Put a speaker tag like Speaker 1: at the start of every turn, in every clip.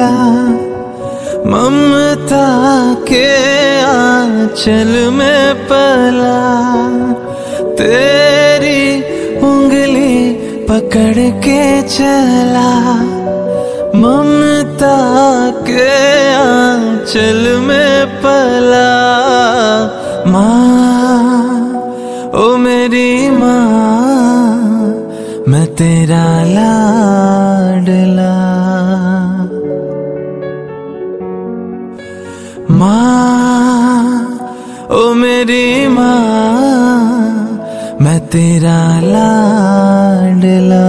Speaker 1: ममता के आंचल में पला, तेरी उंगली पकड़ के चला। ममता के आंचल में पला, माँ ओ मेरी माँ, मैं तेरा लाडला। माँ ओ मेरी माँ, मैं तेरा लाडला।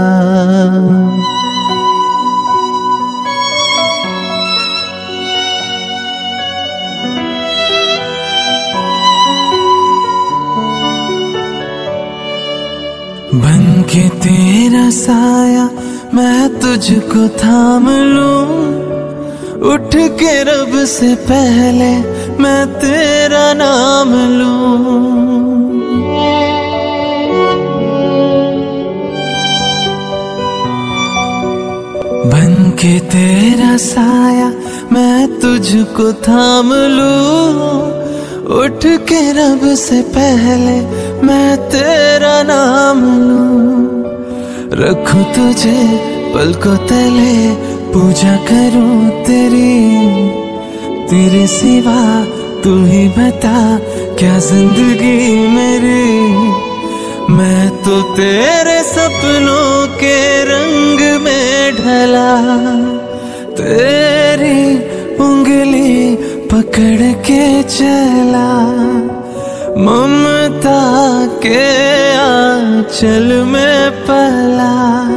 Speaker 1: बन के तेरा साया मैं तुझको थाम लूं, उठ के रब से पहले मैं तेरा नाम लूं। बन के तेरा साया मैं तुझको थाम लूं, उठ के रब से पहले मैं तेरा नाम लूं। रखूं तुझे पलकों तले, पूजा करूं तेरे सिवा तू ही बता क्या जिंदगी मेरी। मैं तो तेरे सपनों के रंग में ढला, तेरी उंगली पकड़ के चला। ममता के आंचल में पला,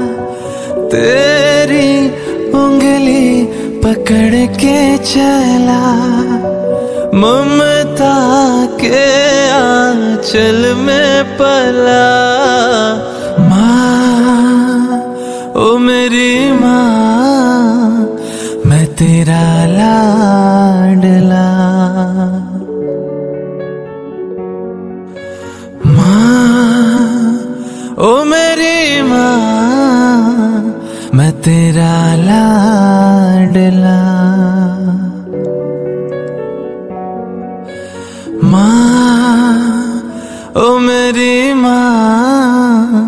Speaker 1: तेरी उंगली पकड़ के चला। ममता के आंचल में पला, माँ ओ मेरी माँ, मैं तेरा लाडला। ओ मेरी माँ, मैं तेरा लाडला। माँ ओ मेरी माँ,